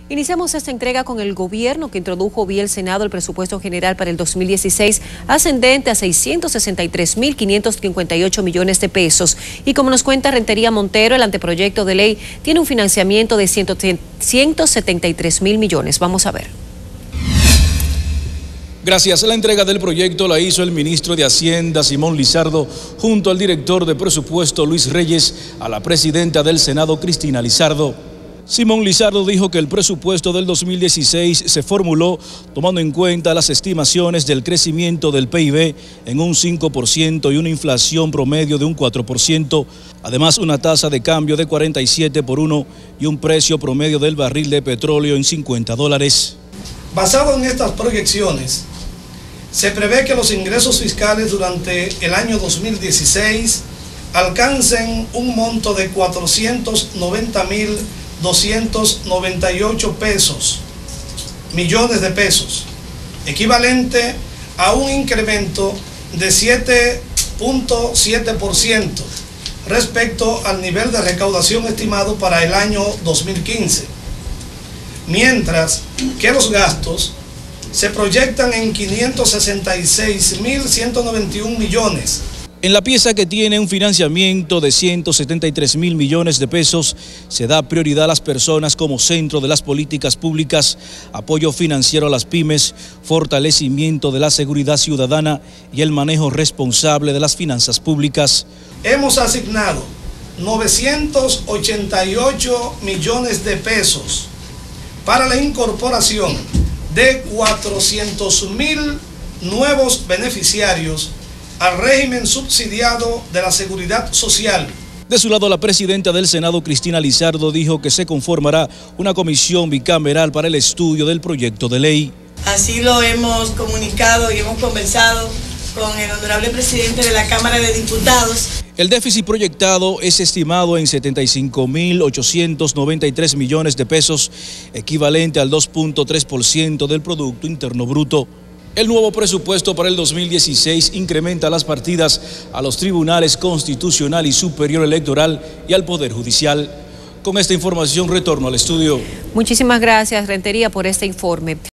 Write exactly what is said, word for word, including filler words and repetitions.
Iniciamos esta entrega con el gobierno que introdujo vía el Senado el presupuesto general para el dos mil dieciséis ascendente a seiscientos sesenta y tres mil quinientos cincuenta y ocho millones de pesos. Y como nos cuenta Rentería Montero, el anteproyecto de ley tiene un financiamiento de ciento setenta y tres mil millones. Vamos a ver. Gracias. La entrega del proyecto la hizo el ministro de Hacienda, Simón Lizardo, junto al director de presupuesto, Luis Reyes, a la presidenta del Senado, Cristina Lizardo. Simón Lizardo dijo que el presupuesto del dos mil dieciséis se formuló tomando en cuenta las estimaciones del crecimiento del P I B en un cinco por ciento y una inflación promedio de un cuatro por ciento, además una tasa de cambio de cuarenta y siete por uno y un precio promedio del barril de petróleo en cincuenta dólares. Basado en estas proyecciones, se prevé que los ingresos fiscales durante el año dos mil dieciséis alcancen un monto de cuatrocientos noventa mil doscientos noventa y ocho pesos, millones de pesos, equivalente a un incremento de siete punto siete por ciento respecto al nivel de recaudación estimado para el año dos mil quince, mientras que los gastos se proyectan en quinientos sesenta y seis mil ciento noventa y uno millones. En la pieza, que tiene un financiamiento de ciento setenta y tres mil millones de pesos, se da prioridad a las personas como centro de las políticas públicas, apoyo financiero a las pymes, fortalecimiento de la seguridad ciudadana y el manejo responsable de las finanzas públicas. Hemos asignado novecientos ochenta y ocho millones de pesos para la incorporación de cuatrocientos mil nuevos beneficiarios al régimen subsidiado de la Seguridad Social. De su lado, la presidenta del Senado, Cristina Lizardo, dijo que se conformará una comisión bicameral para el estudio del proyecto de ley. Así lo hemos comunicado y hemos conversado con el honorable presidente de la Cámara de Diputados. El déficit proyectado es estimado en setenta y cinco mil ochocientos noventa y tres millones de pesos, equivalente al dos punto tres por ciento del Producto Interno Bruto. El nuevo presupuesto para el dos mil dieciséis incrementa las partidas a los tribunales Constitucional y Superior Electoral y al Poder Judicial. Con esta información retorno al estudio. Muchísimas gracias, Rentería, por este informe.